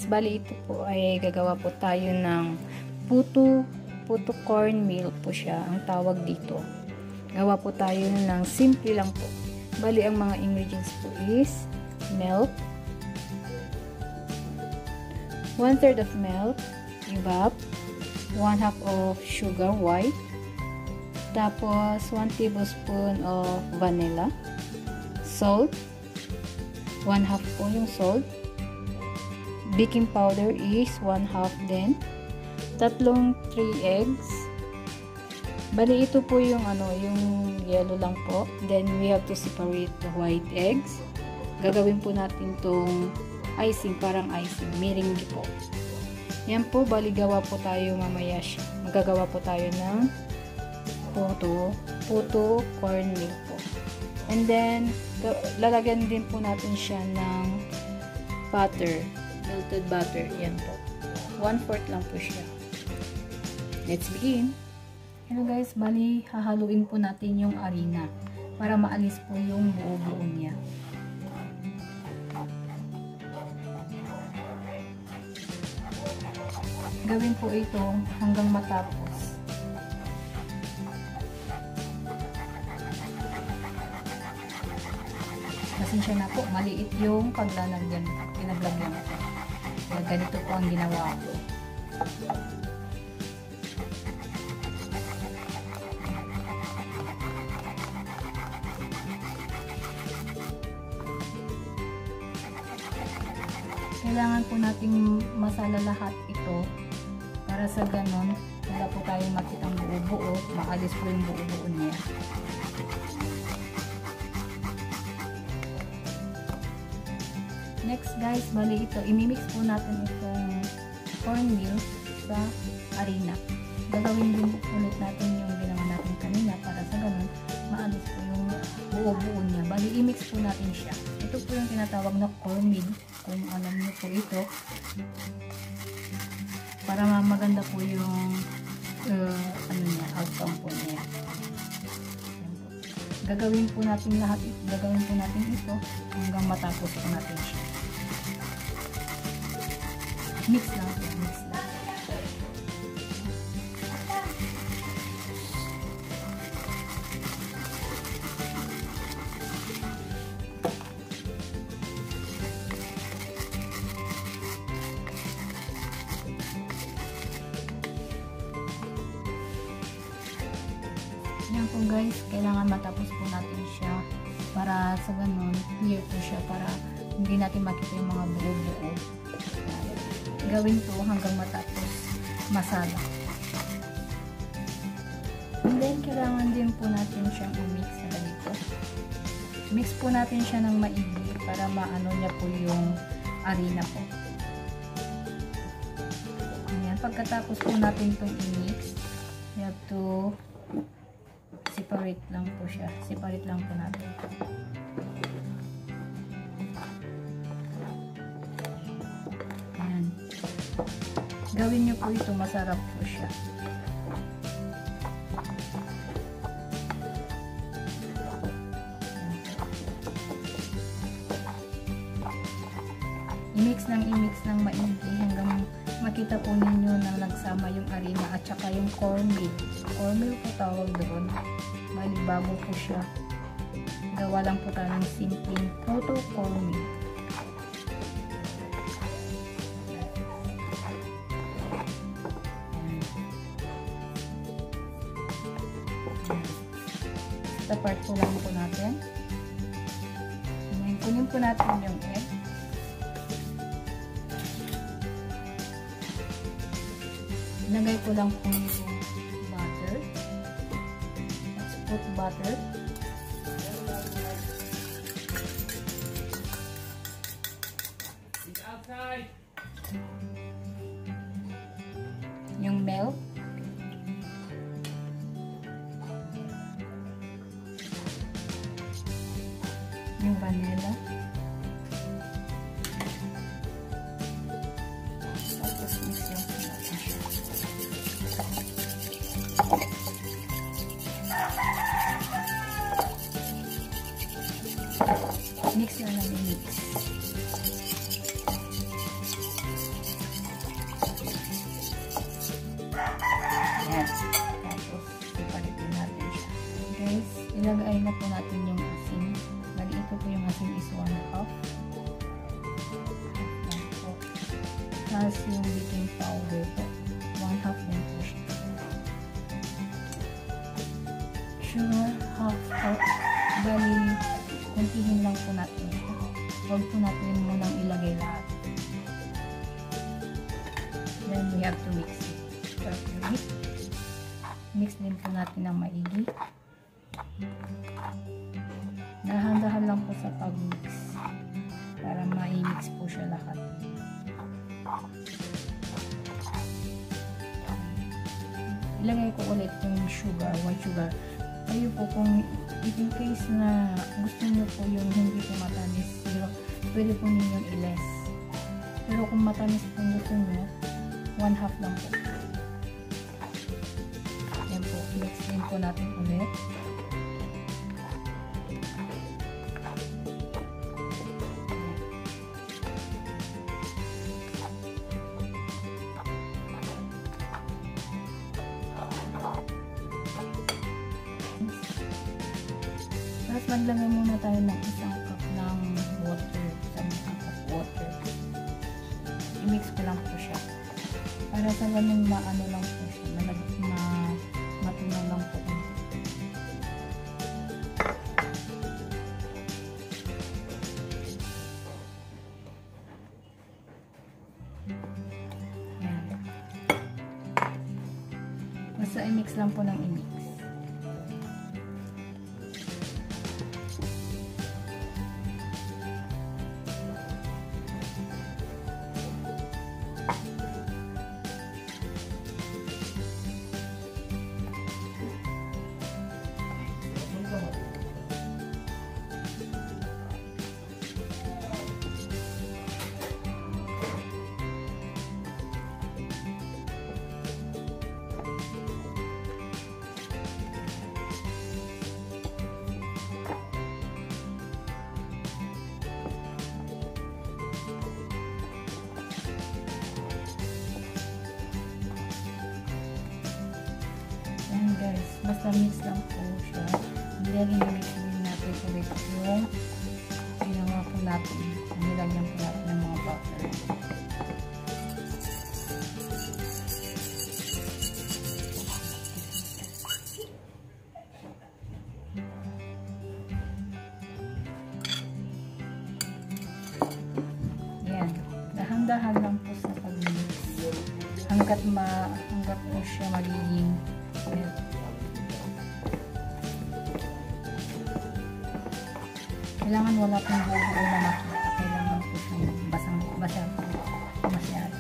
guys, bali ito po ay gagawa po tayo ng puto cornmeal po siya ang tawag dito. Gawa po tayo ng simple lang po. Bali ang mga ingredients po is milk, 1/3 of milk, evap, 1/2 of sugar white, tapos 1 tablespoon of vanilla, salt, 1/2 po yung salt, baking powder is 1/2 din, 3 eggs. Bali ito po yung yung yellow lang po. Then we have to separate the white eggs. Gagawin po natin tong icing, parang icing, meringue po. Yan po, bali gawa po tayo mamaya siya. Magagawa po tayo ng puto cornmeal po. And then lalagyan din po natin siya ng butter, melted butter. Yan po. 1/4 lang po siya. Let's begin. Hello guys, bali hahaluin po natin yung harina para maalis po yung buo-buo niya. Gawin po ito hanggang matapos. Pasensya na po, maliit yung pinaglagyan ko. Kaya ganito po ang ginawa ko. Kailangan po nating masala lahat ito para sa ganon wala po tayong makitang buo-buo, maalis po yung buo-buo niya. Next guys, bali ito, imimix po natin itong cornmeal sa harina. Gagawin din ulit natin yung ginawa natin kanina para sa ganon maalis po yung buo-buo niya. Bali imix po natin siya. Ito po yung tinatawag na cornmeal, kung alam niyo po ito, para maganda po yung outcome po niya. Gagawin po natin lahat, gagawin po natin ito hanggang matapos po natin siya. Mix lang po, mix lang. Yan po guys, kailangan matapos po natin siya para sa ganun, clear po siya para hindi natin makita yung mga buo-buo. Gawin to hanggang matapos masala. And then, kailangan din po natin siyang i-mix na ganito. Mix po natin siya ng maigi para maano niya po yung harina po. Ayan, pagkatapos po natin itong i-mix, we have to separate lang po siya. Separate lang po natin. Ayan. Gawin nyo po ito, masarap po siya. I-mix ng maigi hanggang makita po ninyo na nagsama yung harina at saka yung cornmeal. Cornmeal po tawag doon. Bali bago po siya. Gawa lang po tayo ng simpleng puto cornmeal. Ito part po lang po natin. Kunin po natin yung egg. Ilagay ko lang po yung butter. Let's put butter. Yung milk. Yung vanilla. Tapos mix yung natin siya. Mix na lang yung mix. ilagay na po natin yung asin. Bali, ito po yung asin is 1 cup. Tapos yung baking powder po, 1 half din po siya. Sugar, half cup. Bali, kuntihin lang po natin ito. Huwag po natin munang ilagay lahat. Then we have to mix it properly. Mix din po natin ng maigi. Dahan-dahan lang po sa pag-mix para ma-mix po siya lahat. Ilagay ko ulit yung sugar, white sugar. Kayo po kung if in case na gusto nyo po yung hindi po matamis, pwede po ninyong i-less. Pero kung matamis po gusto nyo, 1 half lang po. Yan po, mix din po natin ulit. Tapos maglagay muna tayo ng 1 cup ng water. 1 cup of water. I-mix ko lang po siya. Para sa ganun maano lang po siya. Matunaw lang po. Ayan. Basta i-mix lang po ng i-mix. Ayan guys, basta mix lang po siya. Nilagay din natin ulit yung ginawa po natin. Nilagyan po natin ng mga butter. Ayan, dahan-dahan lang po sa pag-mix. Hanggat po siya magiging kailangan wala pong buo na makita. Kailangan po siyang basang-basa masyado.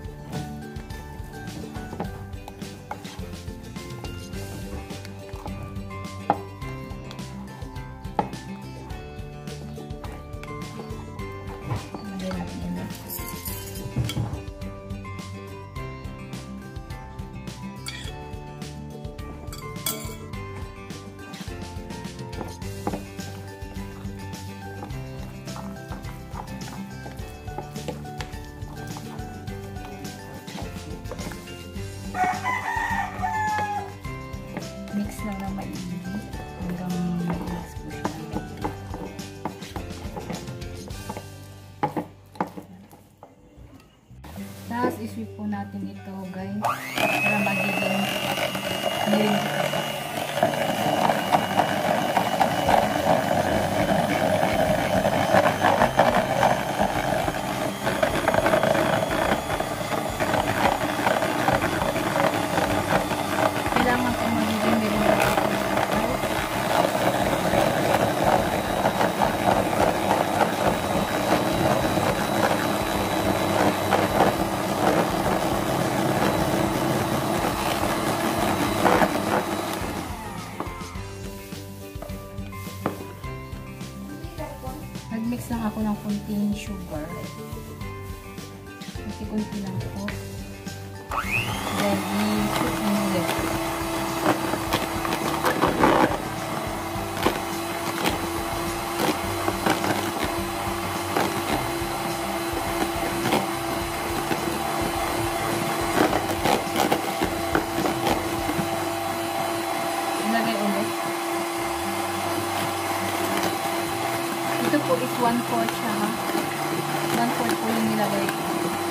Lagay natin ulit. Mix lang na maigi hanggang ma-mix po siya. Tapos isweep po natin ito guys para magiging milling ka. Nag-mix lang ako ng kunting sugar. Kunti-kunti lang po. Then, i-put in ulit. Ilagay ulit. guys, 1/4 siya ha. 1/4 po yung nilagay ko.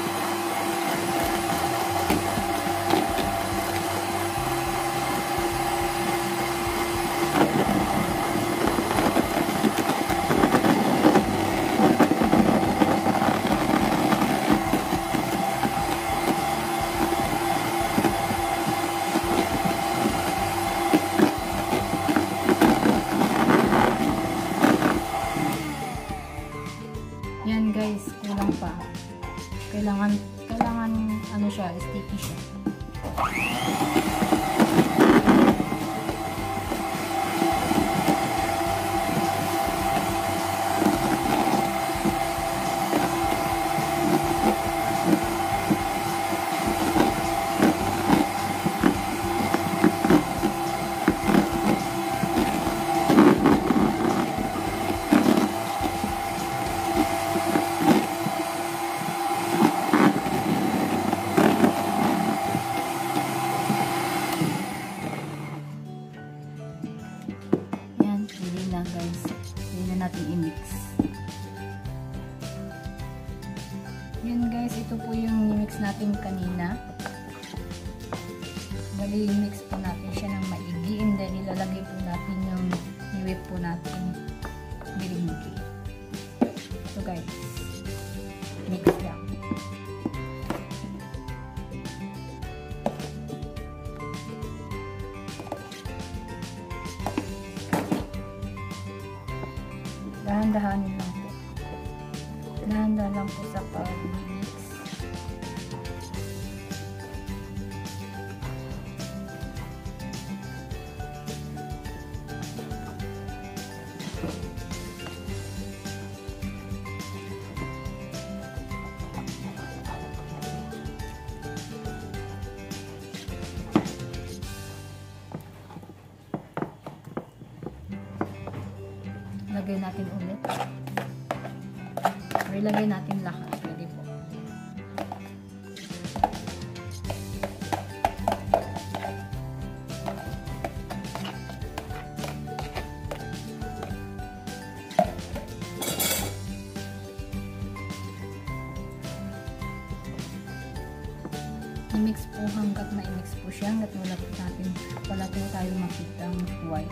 Yan guys, kulang pa. Kailangan ano siya, sticky siya. Guys, hindi na natin i-mix. Yan guys, ito po yung i-mix natin kanina. Bali, i-mix po natin siya ng maigi, and then ilalagay po natin yung i-whip po natin biringgi. So guys, mix lang. Dahan-dahanin lang po. Dahan-dahan lang po sa pag-mix. Lagay natin ulit. Or ilagay natin lahat. Pwede po. I-mix po hanggat ma-mix po siya. Hanggat wala po tayo makitang white.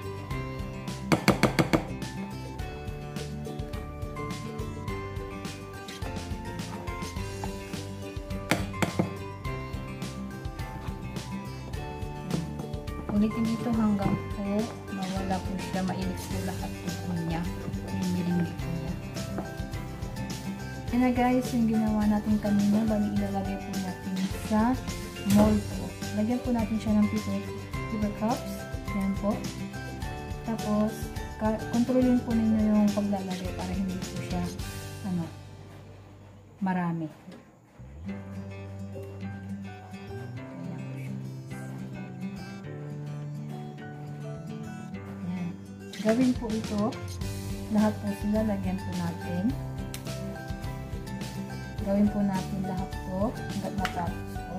Ulitin ito hanggang po mawala po siya, ma-mix po lahat po niya, yung biringgi po niya. Yan na guys, yung ginawa natin kanina, bali ilalagay po natin sa mold po. Lagyan po natin siya ng paper cups. Yan po. Tapos, kontrolin po ninyo yung paglalagay para hindi po siya marami. Gawin po ito, lahat po sila, lagyan po natin. Gawin po natin lahat po, hanggat matapos po.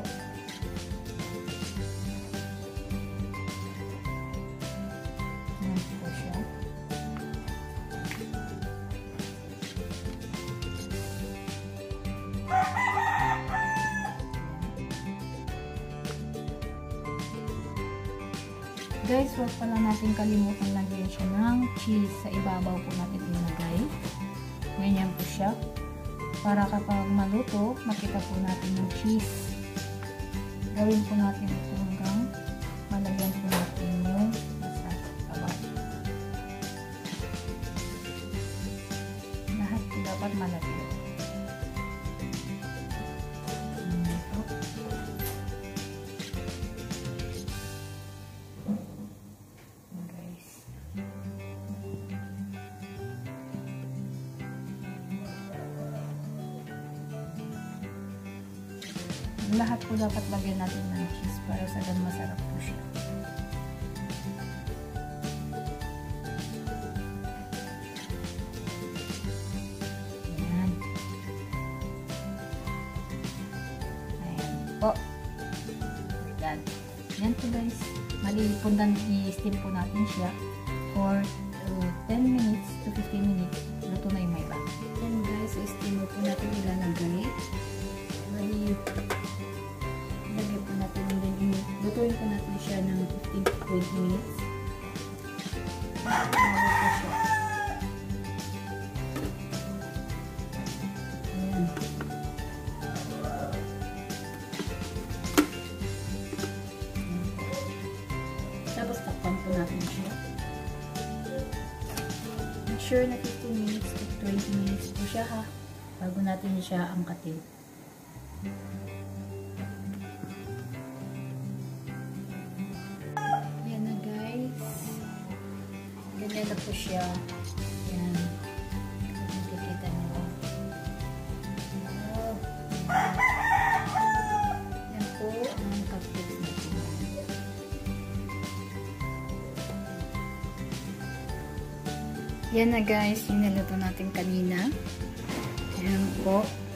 Ayan po siya. Guys, huwag pala natin kalimutan lagyan siya ng cheese. Sa ibabaw po natin ilagay. Ganyan po siya. Para kapag maluto, makita po natin yung cheese. Gawin po natin ito hanggang malagyan po natin yung nasa kabaw. Lahat po dapat malagyan. Lahat po dapat lagyan natin ng cheese para sa ganun masarap po siya. Ayan. Ayan po. Ayan. Ayan po guys. I-steam po natin siya for 10 minutes to 15 minutes. Luto Ito na yung may bang. Yan guys, so steamer po natin ilalagay. Bali, ilagay po natin and then lutuin po natin siya ng 15 to 20 minutes. Bago po siya. Ayan. Tapos takpan po natin siya. Make sure na 15 minutes to 20 minutes po siya ha. Bago natin siya angkatin. Ayan na guys. Ganyan na po siya. Ayan. Nakikita nyo. Oh. Ayan po ang cupcakes natin. Yan na guys, yung niluto natin kanina. Ayan po.